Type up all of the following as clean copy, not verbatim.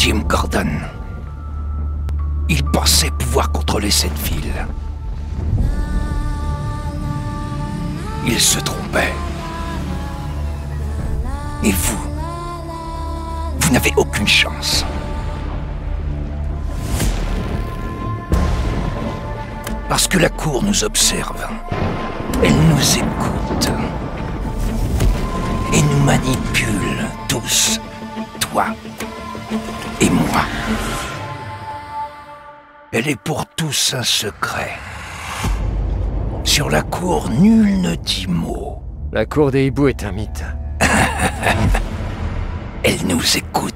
Jim Gordon. Il pensait pouvoir contrôler cette ville. Il se trompait. Et vous n'avez aucune chance. Parce que la cour nous observe. Elle nous écoute. Et nous manipule tous. Toi et moi. Elle est pour tous un secret. Sur la cour, nul ne dit mot. La cour des hiboux est un mythe. Elle nous écoute.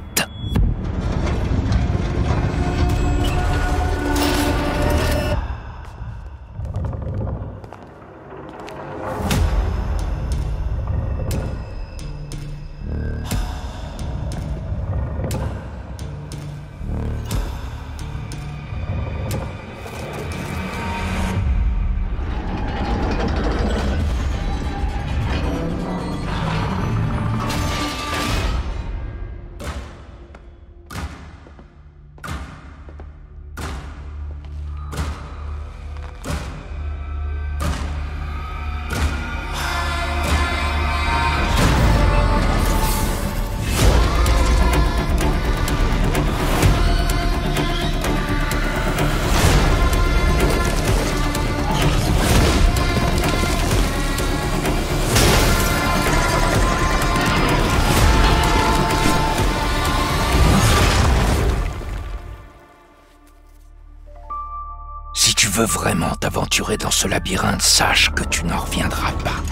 Si tu veux vraiment t'aventurer dans ce labyrinthe, sache que tu n'en reviendras pas.